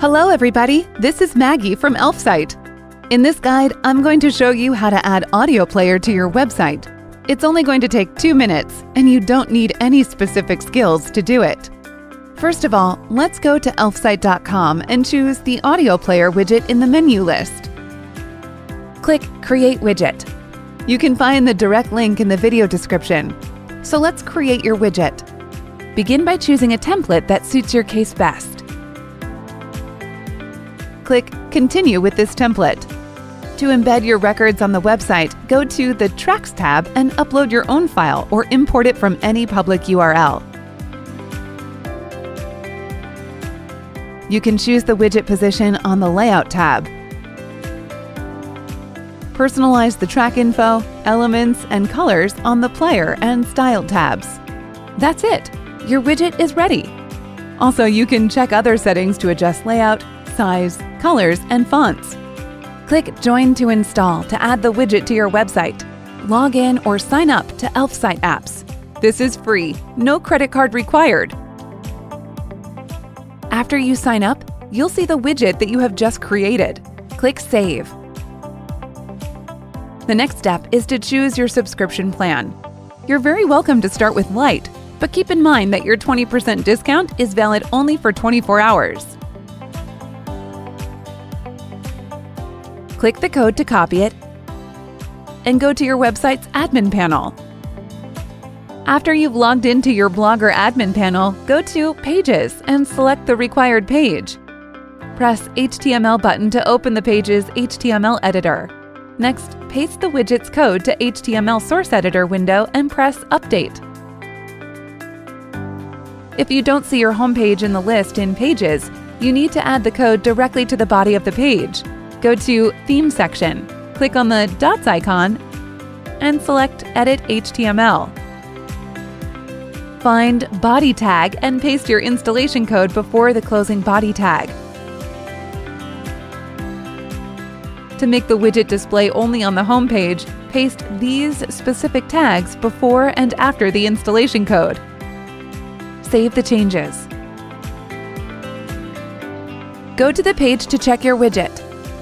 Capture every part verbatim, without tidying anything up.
Hello everybody, this is Maggie from Elfsight. In this guide, I'm going to show you how to add audio player to your website. It's only going to take two minutes, and you don't need any specific skills to do it. First of all, let's go to elfsight dot com and choose the audio player widget in the menu list. Click Create Widget. You can find the direct link in the video description. So let's create your widget. Begin by choosing a template that suits your case best. Click Continue with this template. To embed your records on the website, go to the Tracks tab and upload your own file or import it from any public U R L. You can choose the widget position on the Layout tab. Personalize the track info, elements, and colors on the Player and Style tabs. That's it! Your widget is ready! Also, you can check other settings to adjust layout, size, colors, and fonts. Click Join to install to add the widget to your website. Log in or sign up to Elfsight apps. This is free, no credit card required. After you sign up, you'll see the widget that you have just created. Click Save. The next step is to choose your subscription plan. You're very welcome to start with Lite, but keep in mind that your twenty percent discount is valid only for twenty-four hours. Click the code to copy it and go to your website's admin panel. After you've logged into your blog or admin panel, go to Pages and select the required page. Press H T M L button to open the page's H T M L editor. Next, paste the widget's code to H T M L source editor window and press Update. If you don't see your home page in the list in Pages, you need to add the code directly to the body of the page. Go to Theme section, click on the dots icon, and select Edit H T M L. Find Body Tag and paste your installation code before the closing body tag. To make the widget display only on the home page, paste these specific tags before and after the installation code. Save the changes. Go to the page to check your widget.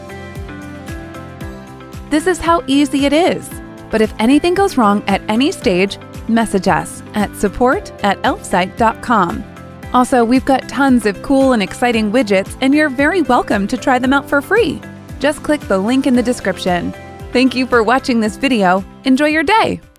This is how easy it is. But if anything goes wrong at any stage, message us at support at elfsight dot com. Also, we've got tons of cool and exciting widgets, and you're very welcome to try them out for free. Just click the link in the description. Thank you for watching this video. Enjoy your day!